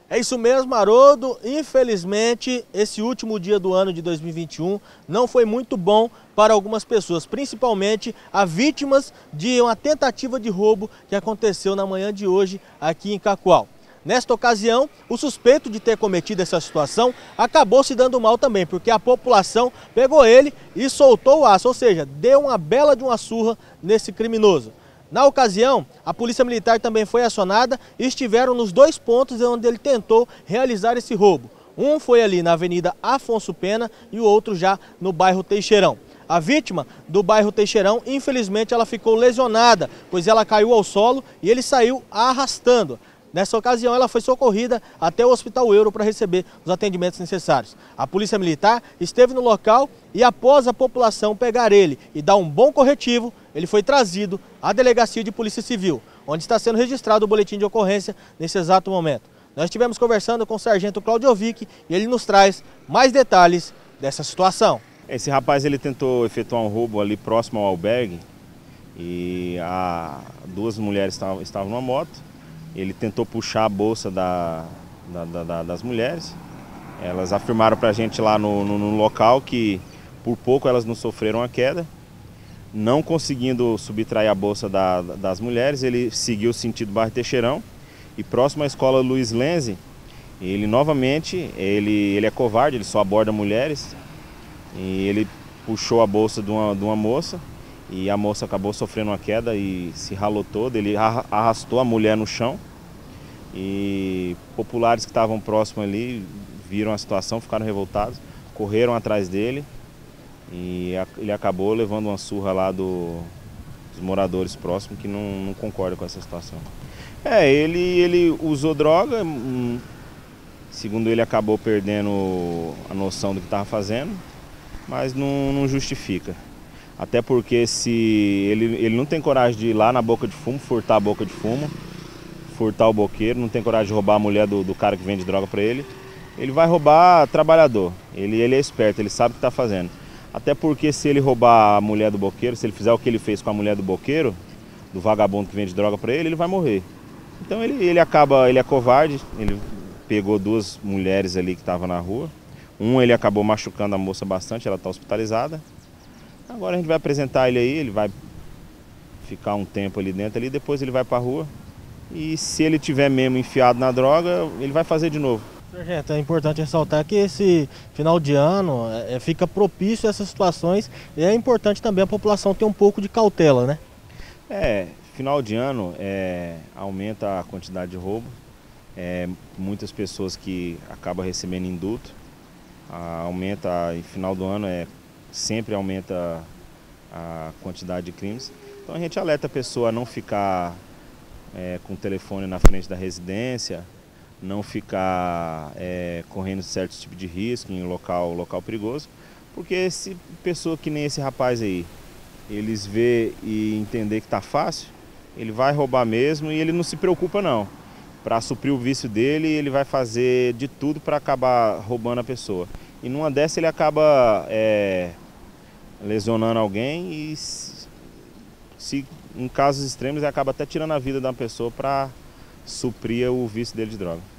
É isso mesmo, Haroldo. Infelizmente, esse último dia do ano de 2021 não foi muito bom para algumas pessoas, principalmente as vítimas de uma tentativa de roubo que aconteceu na manhã de hoje aqui em Cacoal. Nesta ocasião, o suspeito de ter cometido essa situação acabou se dando mal também, porque a população pegou ele e soltou o aço, ou seja, deu uma bela de uma surra nesse criminoso. Na ocasião, a Polícia Militar também foi acionada e estiveram nos dois pontos onde ele tentou realizar esse roubo. Um foi ali na Avenida Afonso Pena e o outro já no bairro Teixeirão. A vítima do bairro Teixeirão, infelizmente, ela ficou lesionada, pois ela caiu ao solo e ele saiu arrastando. Nessa ocasião, ela foi socorrida até o Hospital Euro para receber os atendimentos necessários. A Polícia Militar esteve no local e, após a população pegar ele e dar um bom corretivo, ele foi trazido à Delegacia de Polícia Civil, onde está sendo registrado o boletim de ocorrência nesse exato momento. Nós estivemos conversando com o sargento Claudiovic e ele nos traz mais detalhes dessa situação. Esse rapaz ele tentou efetuar um roubo ali próximo ao albergue e duas mulheres estavam numa moto. Ele tentou puxar a bolsa das mulheres. Elas afirmaram para a gente lá no local que por pouco elas não sofreram a queda. Não conseguindo subtrair a bolsa das mulheres, ele seguiu sentido bairro Teixeirão e próximo à escola Luiz Lenze, ele novamente, ele é covarde, ele só aborda mulheres e ele puxou a bolsa de uma moça e a moça acabou sofrendo uma queda e se ralou toda, ele arrastou a mulher no chão e populares que estavam próximos ali viram a situação, ficaram revoltados, correram atrás dele. E ele acabou levando uma surra lá dos moradores próximos que não concordam com essa situação. Ele usou droga, segundo ele acabou perdendo a noção do que estava fazendo, mas não justifica. Até porque se ele não tem coragem de ir lá na boca de fumo, furtar a boca de fumo, furtar o boqueiro, não tem coragem de roubar a mulher do cara que vende droga para ele, ele vai roubar trabalhador. Ele é esperto, ele sabe o que está fazendo. Até porque se ele roubar a mulher do boqueiro, se ele fizer o que ele fez com a mulher do boqueiro, do vagabundo que vende droga para ele vai morrer. Então ele é covarde, ele pegou duas mulheres ali que estavam na rua. Ele acabou machucando a moça bastante, ela está hospitalizada. Agora a gente vai apresentar ele vai ficar um tempo ali dentro, depois ele vai para a rua. E se ele tiver mesmo enfiado na droga, ele vai fazer de novo. Sargento, é importante ressaltar que esse final de ano fica propício a essas situações e é importante também a população ter um pouco de cautela, né? Final de ano aumenta a quantidade de roubo, muitas pessoas que acabam recebendo indulto, em final do ano sempre aumenta a quantidade de crimes. Então a gente alerta a pessoa a não ficar com o telefone na frente da residência, não ficar correndo certos tipos de risco em local perigoso, porque se pessoa que nem esse rapaz aí, eles vê e entender que tá fácil, ele vai roubar mesmo e ele não se preocupa não. Para suprir o vício dele, ele vai fazer de tudo para acabar roubando a pessoa. E numa dessa ele acaba lesionando alguém e em casos extremos ele acaba até tirando a vida da pessoa para suprir o vício dele de droga.